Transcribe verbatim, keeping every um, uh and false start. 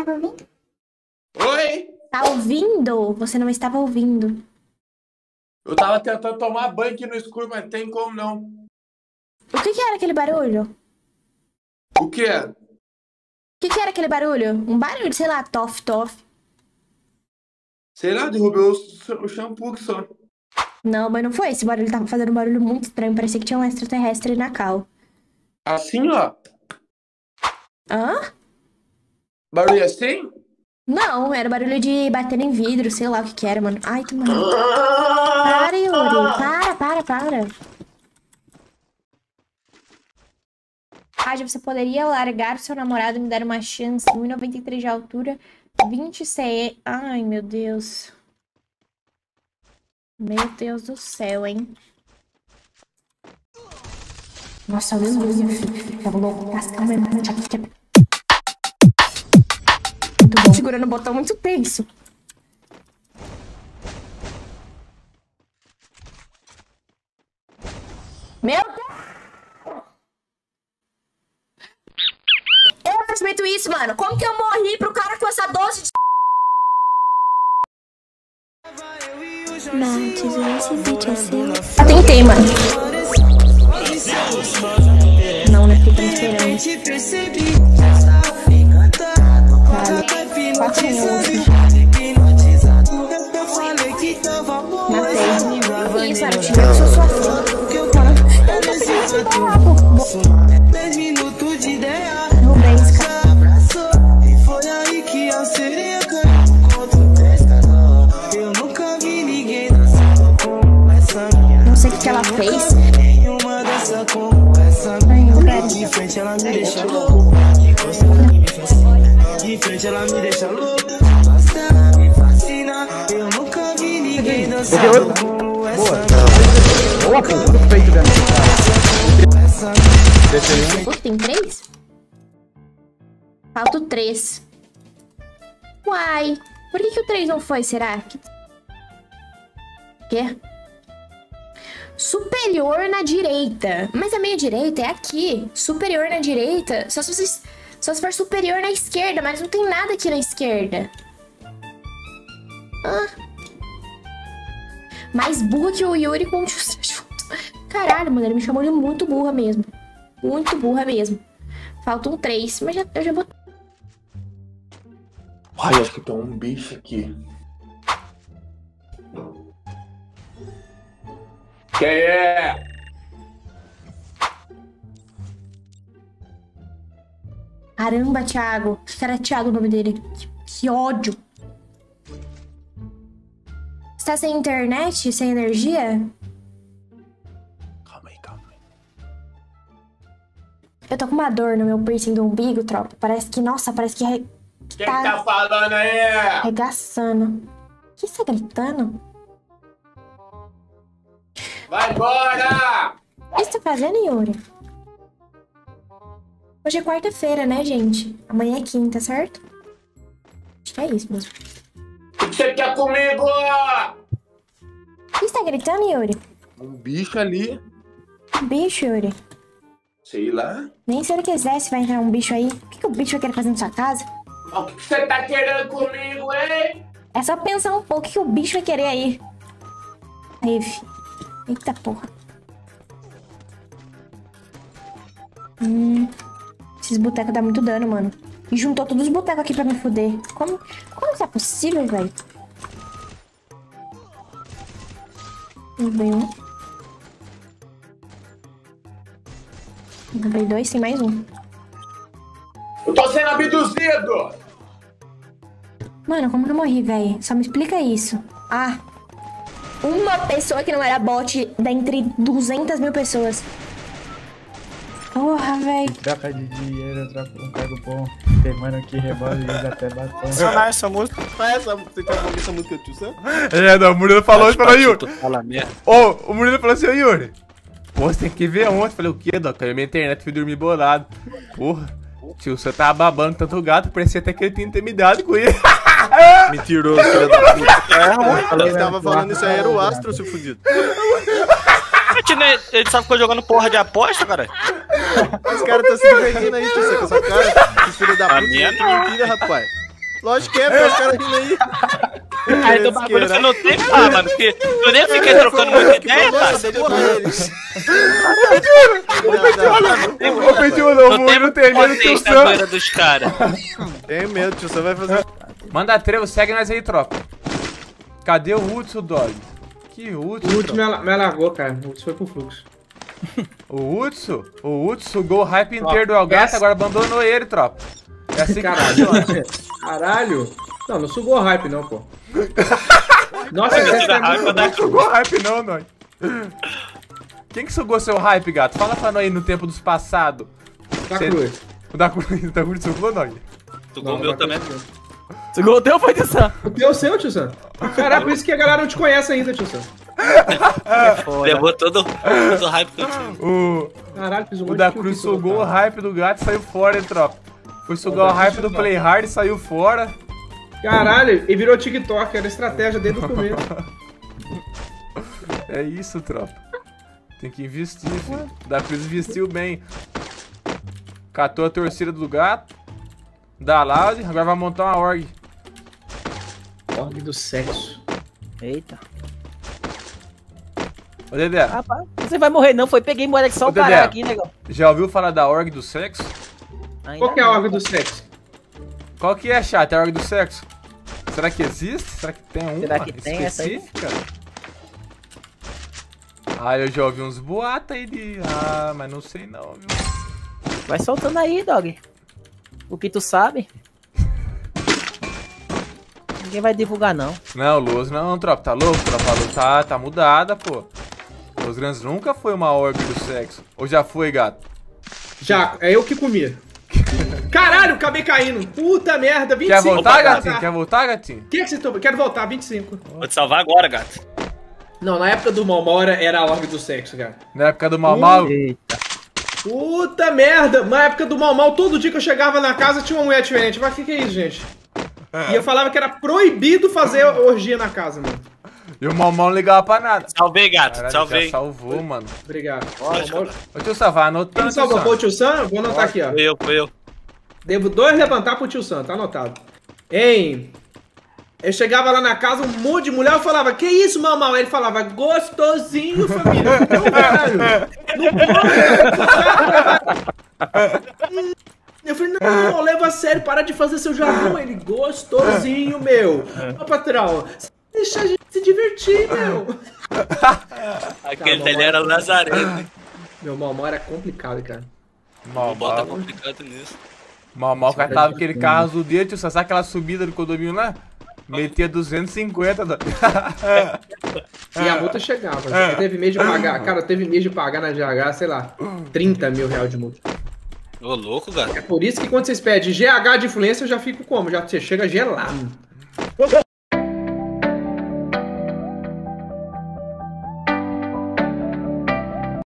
estava ouvindo? Oi? Tá ouvindo? Você não estava ouvindo. Eu tava tentando tomar banho aqui no escuro, mas tem como não. O que que era aquele barulho? O que é? O que que era aquele barulho? Um barulho, sei lá, tof, tof. Sei lá, derrubou o, o shampoo que só. Não, mas não foi. Esse barulho tava fazendo um barulho muito estranho. Parecia que tinha um extraterrestre na cal. Assim, ó. Hã? Barulho assim? Não, era barulho de bater em vidro, sei lá o que que era, mano. Ai, tô morrendo. Para, Yuri. Para, para, para. Raja, você poderia largar o seu namorado e me dar uma chance? um e noventa e três de altura, vinte C E. Ai, meu Deus. Meu Deus do céu, hein? Nossa, meu Deus, meu filho. Tava louco. Casca mesmo. Muito bom. Segurando o botão muito tenso. Meu Deus! Eu não respeito isso, mano. Como que eu morri pro cara com essa dose de... Não, tesouro, esse vídeo é seu. Eu tentei, mano. Não, né? Porque tá esperando. Vale. Quatro minutos. Matei. Que isso, mano? Eu tive que sou sua fã. Eu não sei se dá lá, dez minutos de ideia. Derrubei esse cara. E foi aí que a sereia caiu contra o pescador. Eu nunca vi ninguém dançando como essa minha. Não sei o que, que ela fez. Nenhuma dança como essa minha. De frente ela me deixa louco. De frente ela me deixa louco. Nossa, ela me fascina. Eu nunca vi ninguém dançando como essa minha. Boa, pô, muito feito, velho. Pô, tem três? Falta o três. Uai, por que que o três não foi, será? Que... Quê? Superior na direita. Mas a minha direita é aqui. Superior na direita. Só se vocês... Só se for superior na esquerda, mas não tem nada aqui na esquerda. Ah. Mais burra que o Yuri com o junto. Caralho, mano, ele me chamou de muito burra mesmo. Muito burra mesmo. Falta um três, mas já, eu já botei. Ai, acho que tem um bicho aqui. Quem é? Caramba, Thiago. Acho que era Thiago o nome dele. Que, que ódio. Você tá sem internet? Sem energia? Calma aí, calma aí. Eu tô com uma dor no meu piercing do umbigo, tropa. Parece que, nossa, parece que... Re... Quem tá... tá falando aí? Arregaçando. O que você tá gritando? Vai embora! O que você tá fazendo, Yuri? Hoje é quarta-feira, né, gente? Amanhã é quinta, certo? Acho que é isso mesmo. O que você quer comigo? O que você tá gritando, Yuri? Um bicho ali. Um bicho, Yuri? Sei lá. Nem se ele quiser, se vai entrar um bicho aí. O que, que o bicho vai querer fazer na sua casa? O que você tá querendo comigo, hein? É só pensar um pouco. O que, que o bicho vai querer aí? Aí, fi. Eita porra. Hum... Esses botecos dão muito dano, mano. E juntou todos os botecos aqui pra me fuder. Como, como isso é possível, velho? Derrubei um. Derrubei dois, tem mais um. Eu tô sendo abduzido! Mano, como que eu morri, velho? Só me explica isso. Ah. Uma pessoa que não era bot dentre duzentas mil pessoas. Porra, velho. Troca de dinheiro, troca um cargo bom. Tem mano que rebola e usa até batom. Adicionar essa música. Qual é essa? Você quer ouvir essa música, tio Sam? É, não, o Murilo falou e falou, Yuri. Fala merda. Ô, oh, o Murilo falou assim, ô Yuri. Pô, você tem que ver ontem. Eu falei, o quê, Doc? Caiu minha internet, fui dormir bolado. Porra, tio, você tava babando tanto gato, parecia até que ele tinha intimidade com ele. Mentiroso, filho da puta. É ruim, ele tava falando isso aí, era o Astro, seu fudido. Ele só ficou jogando porra de aposta, cara. Os caras tão se divertindo aí, tio, com essa cara. Esse filho da puta, é mentira, rapaz. Lógico que é, velho, os caras rindo aí. Aí do bagulho você não tem que falar, mano, porque eu nem fiquei trocando muita ideia, tá? Nossa, porra, eles. Ô, Petiulo, eu vou não ter medo do tio Sam. Dos caras. Tem medo, tio Sam vai fazer. Manda trevo, segue nós aí, tropa. Cadê o Hudson, dog? Que Hudson? O último me, me largou, cara. O último foi pro fluxo. O Hudson? O Hudson sugou o hype inteiro do Algato, essa... agora abandonou ele, tropa. É assim que Caralho. Caralho. Não, não sugou hype não, pô. Nossa, essa é muito... Não sugou hype não, nós. Quem que sugou seu hype, gato? Fala pra nós aí no tempo dos passados. Da Cruz. O da Cruz, o da Cruz sugou, nós? Sugou o meu também. Sugou o teu, foi, tio Sam? O teu seu, tio Sam. Caraca, por isso que a galera não te conhece ainda, tio Sam. Levou todo, todo o hype que eu tinha. O, Caralho, fiz um o monte da de Cruz kill, sugou o cara. hype do gato e saiu fora, hein, tropa. Foi sugar o hype do Play Hard e saiu fora. Caralho, e virou TikTok, era estratégia desde o começo. É isso, tropa. Tem que investir, filho. O da Cruz investiu bem. Catou a torcida do gato. Da Loud, agora vai montar uma org. Org do sexo. Eita. Ô, Dedé. Rapaz, você vai morrer não, foi peguei moeda que só Ô, o parar Dedé. aqui, negão. Já ouviu falar da org do sexo? Ainda Qual que é a não. org do sexo? Qual que é, chat? É a org do sexo? Será que existe? Será que tem uma Será que tem essa aí? específica? Ah, eu já ouvi uns boatos aí de... Ah, mas não sei não, viu? Vai soltando aí, dog. O que tu sabe? Ninguém vai divulgar, não. Não, Luz não, tropa. Tá louco, tropa? A Luz tá, tá mudada, pô. Os Grandes nunca foi uma org do sexo. Ou já foi, gato? Já, é eu que comia. Caralho, acabei caindo. Puta merda, vinte e cinco. Quer voltar, Opa, gatinho? tá. Quer voltar, gatinho? Quem é que você tomou? Quero voltar, vinte e cinco. Vou te salvar agora, gato. Não, na época do Malmora era a org do sexo, cara. Na época do Mal Mal. Eita. Puta merda! Na época do Mal Mal, todo dia que eu chegava na casa tinha uma mulher diferente. Mas o que, que é isso, gente? E eu falava que era proibido fazer orgia na casa, mano. E o Mal Mal não ligava pra nada. Salvei, gato, Caralho, salvei. já salvou, mano. Obrigado. Lógico. Mal Mal... Ô, tio Sam, vai Quem anotando, tio salvou? Sam. Foi o tio Sam? Vou anotar aqui, ó. Foi eu, foi eu. Devo dois levantar pro tio Sam, tá anotado. Hein? Eu chegava lá na casa, um monte de mulher, eu falava, que isso, mamão? Ele falava, gostosinho, família. Não, caralho. Não pode. Eu falei, não, leva a sério, para de fazer seu jargão. Ele, gostosinho, meu. Ô, patrão, deixa a gente se divertir, meu. Aquele Tá, dele era o Nazareno. Meu mamão era complicado, cara. Mal Bota Mal. complicado nisso. Mal Mal catava aquele carro azul dele, tio Sam. Sabe aquela subida do condomínio lá? Metia duzentos e cinquenta. Do... E a multa chegava. Assim, teve mês de pagar, cara, teve mês de pagar na G H, sei lá, trinta mil reais de multa. Ô, louco, gato. É por isso que quando vocês pedem G H de influência, eu já fico como? Já você chega gelado.